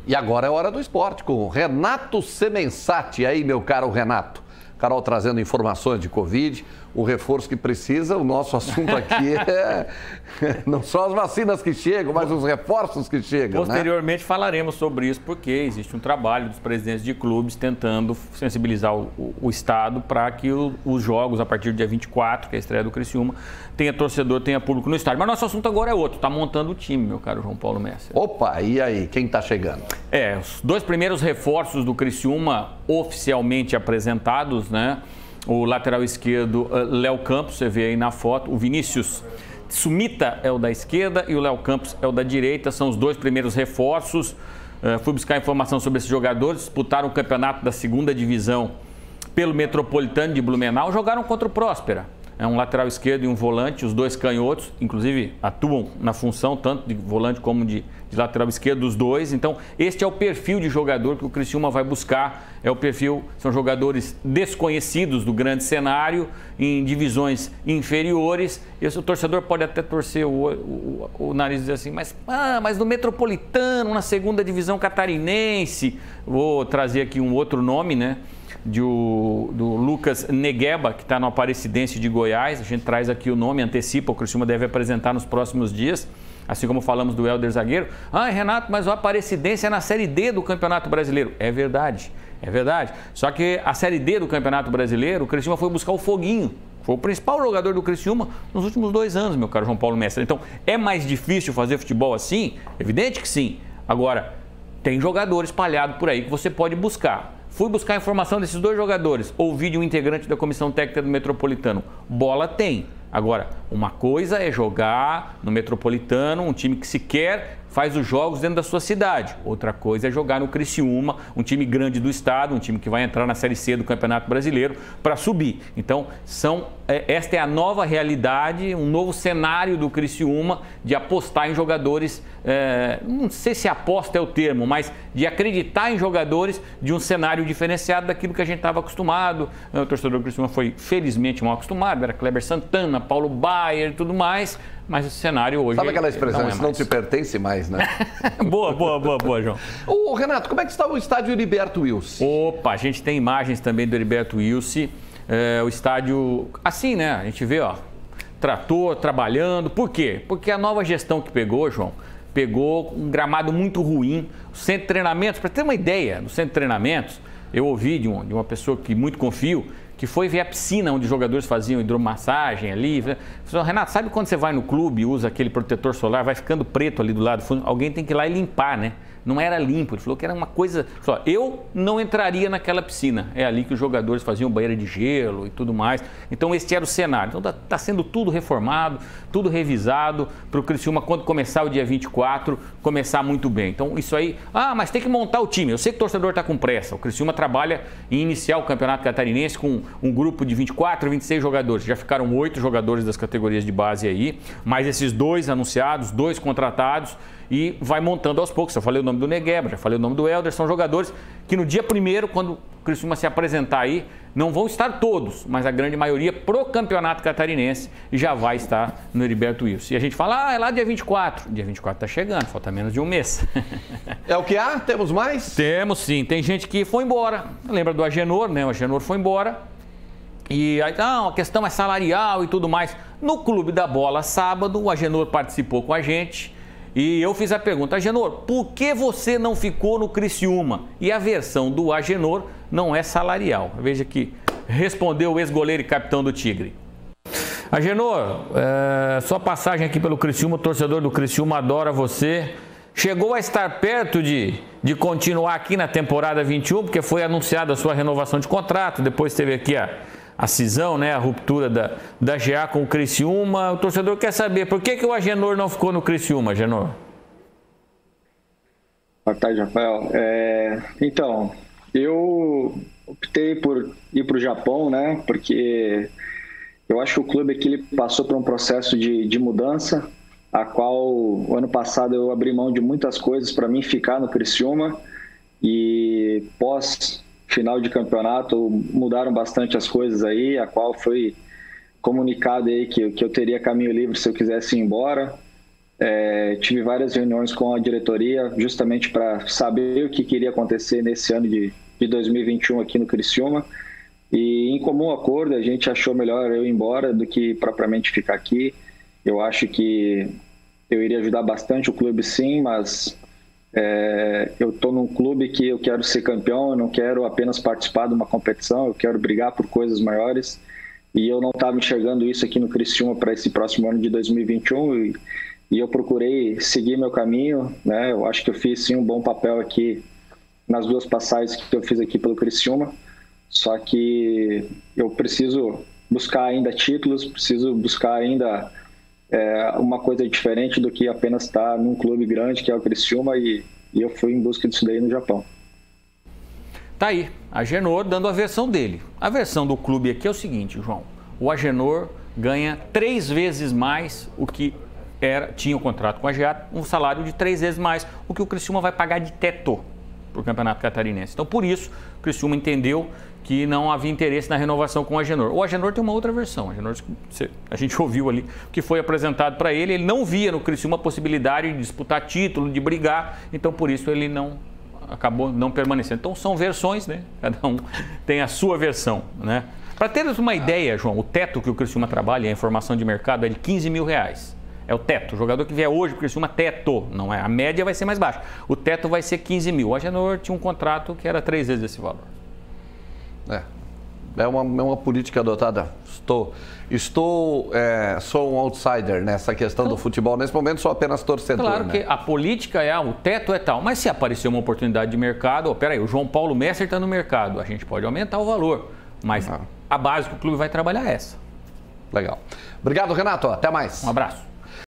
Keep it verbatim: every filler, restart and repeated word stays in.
E agora é hora do esporte com o Renato Semensati. E aí, meu caro Renato? Carol trazendo informações de Covid, o reforço que precisa. O nosso assunto aqui é não só as vacinas que chegam, mas os reforços que chegam. Posteriormente, né? falaremos sobre isso, porque existe um trabalho dos presidentes de clubes tentando sensibilizar o, o, o Estado para que o, os jogos, a partir do dia vinte e quatro, que é a estreia do Criciúma, tenha torcedor, tenha público no estádio. Mas nosso assunto agora é outro, está montando o time, meu caro João Paulo Messer. Opa, e aí, quem está chegando? É, os dois primeiros reforços do Criciúma oficialmente apresentados, né? O lateral esquerdo, Léo Campos, você vê aí na foto, o Vinícius Sumita é o da esquerda e o Léo Campos é o da direita, são os dois primeiros reforços. Uh, fui buscar informação sobre esses jogadores, disputaram o campeonato da segunda divisão pelo Metropolitano de Blumenau, jogaram contra o Próspera. É um lateral esquerdo e um volante, os dois canhotos, inclusive atuam na função tanto de volante como de, de lateral esquerdo, os dois. Então, este é o perfil de jogador que o Criciúma vai buscar. É o perfil, são jogadores desconhecidos do grande cenário, em divisões inferiores. Esse, o torcedor pode até torcer o, o, o nariz e dizer assim, mas, ah, mas no Metropolitano, na segunda divisão catarinense, vou trazer aqui um outro nome, né? De o, do Lucas Negueba, que está no Aparecidense de Goiás. A gente traz aqui o nome, antecipa, o Criciúma deve apresentar nos próximos dias, assim como falamos do Hélder Zagueiro. Ah, Renato, mas o Aparecidense é na Série D do Campeonato Brasileiro. É verdade, é verdade. Só que a Série D do Campeonato Brasileiro, o Criciúma foi buscar o Foguinho. Foi o principal jogador do Criciúma nos últimos dois anos, meu caro João Paulo Mestre. Então, é mais difícil fazer futebol assim? Evidente que sim. Agora, tem jogador espalhado por aí que você pode buscar. Fui buscar a informação desses dois jogadores. Ouvi de um integrante da comissão técnica do Metropolitano. Bola tem. Agora, uma coisa é jogar no Metropolitano, um time que sequer faz os jogos dentro da sua cidade. Outra coisa é jogar no Criciúma, um time grande do estado, um time que vai entrar na Série C do Campeonato Brasileiro para subir. Então, são, esta é a nova realidade, um novo cenário do Criciúma de apostar em jogadores, é, não sei se aposta é o termo, mas de acreditar em jogadores de um cenário diferenciado daquilo que a gente estava acostumado. O torcedor do Criciúma foi felizmente mal acostumado, era Kleber Santana, Paulo Baier e tudo mais. Mas o cenário hoje... Sabe aquela expressão, não é isso não te pertence mais, né? Boa, boa, boa, boa, João. Ô, Renato, como é que está o estádio Heriberto Wilson? Opa, a gente tem imagens também do Heriberto Wilson. É, o estádio, assim, né? A gente vê, ó, trator trabalhando. Por quê? Porque a nova gestão que pegou, João, pegou um gramado muito ruim. O centro de treinamentos, para ter uma ideia, no centro de treinamentos, eu ouvi de, um, de uma pessoa que muito confio, que foi ver a piscina onde os jogadores faziam hidromassagem ali. Falou, Renato, sabe quando você vai no clube e usa aquele protetor solar, vai ficando preto ali do lado, alguém tem que ir lá e limpar, né? Não era limpo, ele falou que era uma coisa... Falou, eu não entraria naquela piscina, é ali que os jogadores faziam banheira de gelo e tudo mais. Então esse era o cenário. Então está tá sendo tudo reformado, tudo revisado para o Criciúma, quando começar o dia vinte e quatro, começar muito bem. Então isso aí... Ah, mas tem que montar o time. Eu sei que o torcedor está com pressa. O Criciúma trabalha em iniciar o Campeonato Catarinense com um grupo de vinte e quatro, vinte e seis jogadores. Já ficaram oito jogadores das categorias de base aí, mais esses dois anunciados, dois contratados, e vai montando aos poucos. Eu falei o nome do Negueba, já falei o nome do Hélder, são jogadores que no dia primeiro, quando o Criciúma se apresentar aí, não vão estar todos, mas a grande maioria pro Campeonato Catarinense já vai estar no Heriberto Wilson. E a gente fala, ah, é lá dia vinte e quatro. Dia vinte e quatro tá chegando, falta menos de um mês. É o que há? Temos mais? Temos sim, tem gente que foi embora. Lembra do Agenor, né? O Agenor foi embora. E aí, não, a questão é salarial e tudo mais. No Clube da Bola, sábado, o Agenor participou com a gente. E eu fiz a pergunta, Agenor, por que você não ficou no Criciúma? E a versão do Agenor não é salarial. Veja que respondeu o ex-goleiro e capitão do Tigre. Agenor, é, sua passagem aqui pelo Criciúma, o torcedor do Criciúma adora você. Chegou a estar perto de, de continuar aqui na temporada vinte e um, porque foi anunciada a sua renovação de contrato, depois teve aqui a... a cisão, né, a ruptura da, da G A com o Criciúma. O torcedor quer saber por que, que o Agenor não ficou no Criciúma, Agenor? Boa tarde, Rafael. É, então, eu optei por ir para o Japão, né, porque eu acho que o clube aqui ele passou por um processo de, de mudança, a qual o ano passado eu abri mão de muitas coisas para mim ficar no Criciúma, e pós final de campeonato mudaram bastante as coisas aí, a qual foi comunicado aí que, que eu teria caminho livre se eu quisesse ir embora. É, tive várias reuniões com a diretoria justamente para saber o que queria acontecer nesse ano de, de dois mil e vinte e um aqui no Criciúma. E em comum acordo a gente achou melhor eu ir embora do que propriamente ficar aqui. Eu acho que eu iria ajudar bastante o clube, sim, mas é, eu estou num clube que eu quero ser campeão, eu não quero apenas participar de uma competição, eu quero brigar por coisas maiores. E eu não estava enxergando isso aqui no Criciúma para esse próximo ano de dois mil e vinte e um e, e eu procurei seguir meu caminho, né? Eu acho que eu fiz sim um bom papel aqui nas duas passagens que eu fiz aqui pelo Criciúma, só que eu preciso buscar ainda títulos, preciso buscar ainda é, uma coisa diferente do que apenas estar num clube grande que é o Criciúma e, e eu fui em busca disso daí no Japão. Tá aí, Agenor dando a versão dele. A versão do clube aqui é o seguinte, João. O Agenor ganha três vezes mais o que era, tinha o contrato com a Ageat, um salário de três vezes mais o que o Criciúma vai pagar de teto para o Campeonato Catarinense. Então, por isso, o Criciúma entendeu que não havia interesse na renovação com o Agenor. O Agenor tem uma outra versão. O Agenor, a gente ouviu ali o que foi apresentado para ele. Ele não via no Criciúma a possibilidade de disputar título, de brigar. Então, por isso, ele não... acabou não permanecendo. Então são versões, né? Cada um tem a sua versão, né? Para teres uma ideia, João, o teto que o Criciúma trabalha, a informação de mercado é de quinze mil reais. É o teto. O jogador que vier hoje para o Criciúma, teto. Não é. A média vai ser mais baixa. O teto vai ser quinze mil. O Agenor tinha um contrato que era três vezes esse valor. É. É uma, é uma política adotada. Estou, estou é, sou um outsider nessa questão do futebol. Nesse momento sou apenas torcedor. Claro, né? que a política é, ah, o teto é tal. Mas se aparecer uma oportunidade de mercado, oh, peraí, o João Paulo Messer está no mercado. A gente pode aumentar o valor. Mas ah. a base que o clube vai trabalhar é essa. Legal. Obrigado, Renato. Até mais. Um abraço.